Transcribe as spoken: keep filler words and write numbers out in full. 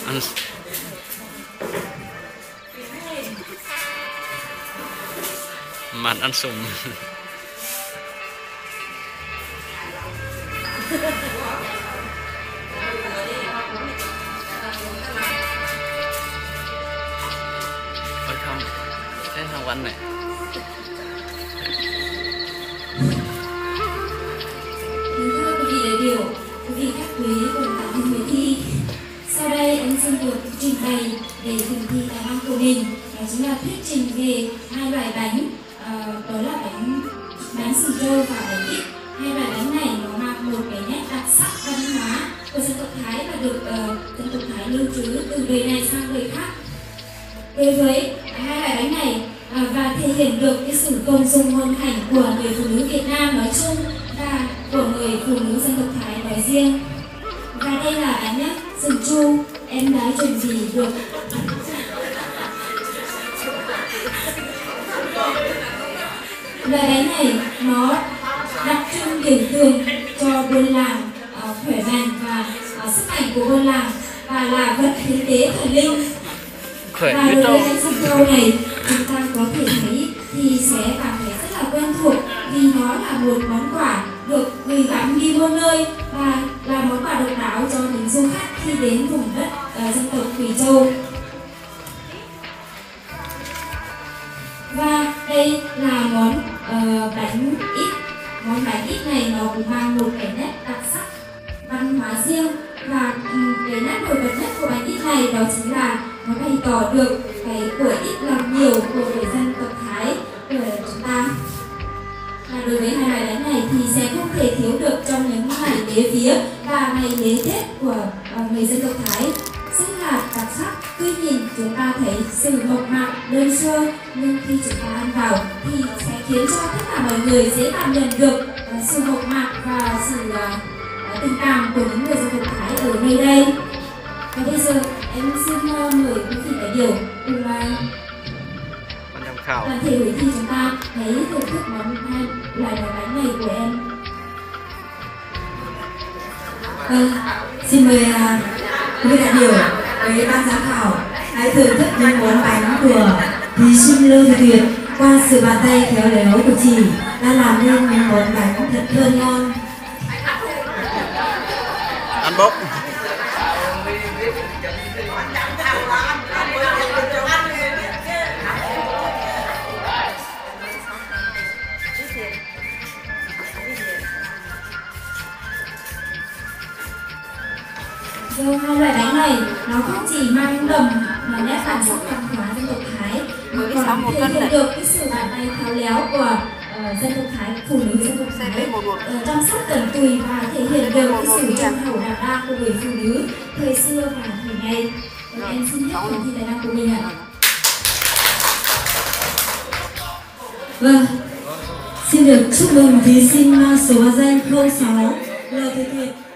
ăn màn ăn sùng. Ôi không, thế không ăn này. Thưa quý vị đại biểu, quý vị khách quý cùng cả những người thi, sau đây em xin được trình bày về phần thi tài năng của mình. Đó chính là thuyết trình về hai loại bánh, à, đó là bánh bánh sừng trâu và bánh ít. Hai loại bánh này nó mang một cái nét đặc sắc văn hóa của dân tộc Thái và được uh, dân tộc Thái lưu trữ từ đời này sang đời khác. Đối với hai loại bánh này à, và thể hiện được cái sự công dung ngôn hành của người phụ nữ Việt Nam nói chung và của người phụ nữ dân tộc Thái nói riêng. Và đây là bánh nhá, sừng chu, em đã chuẩn bị được. Loại bánh này nó đặc trưng biểu tượng cho buôn làng uh, khỏe mạnh và uh, sức mạnh của buôn làng và là vật hiến tế thần linh. Khỏe Và đối với bánh sừng trâu này chúng ta có thể thấy thì sẽ cảm thấy rất là quen thuộc vì nó là một món quà được gửi gắm đi muôn nơi và là món quà độc đáo cho những du khách khi đến vùng đất uh, dân tộc Quỳ Châu. Và đây là món uh, bánh ít. Món bánh ít này nó cũng mang một cái nét đặc sắc văn hóa riêng và um, cái nét nổi bật nhất của bánh ít này đó chính là nó bày tỏ được cái của ít làm nhiều của người dân tộc Thái của chúng ta. Và đối với hai loại bánh này thì sẽ không thể thiếu được trong những ngày lễ vía và ngày lễ Tết của uh, người dân tộc Thái. Rất là đặc sắc. Tuy nhìn chúng ta thấy sự mộc mạc đơn sơ nhưng khi chúng ta ăn vào thì sẽ khiến cho tất cả mọi người dễ cảm nhận được uh, sự mộc mạc và sự uh, tình cảm của những người dân tộc Thái ở nơi đây. Và bây giờ em xin uh, mời quý vị đại biểu cùng uh, toàn thể hội thi chúng ta hãy thưởng thức món hai loại bánh này của em. Vâng, xin mời uh, quý vị đại biểu với ban giám khảo hãy thưởng thức những món bánh của thí sinh Lương Thị Tuyệt qua sự bàn tay khéo léo của chị đã làm nên những món bánh thật thơm ngon. Ăn bốc. Vâng, hai loại bánh này nó không chỉ mang đậm mà nét bản sắc văn hóa dân tộc Thái mà còn thể hiện được cái sự bàn tay khéo léo của uh, dân tộc Thái, phụ nữ dân tộc Thái uh, chăm sóc tận tụy và thể hiện được cái sự trung hậu đảm đang của người phụ nữ thời xưa và thời nay. Và em xin hết phần thi tài năng của mình ạ. Vâng, xin được chúc mừng thí sinh mang số danh không sáu Lê Thị Tuyệt.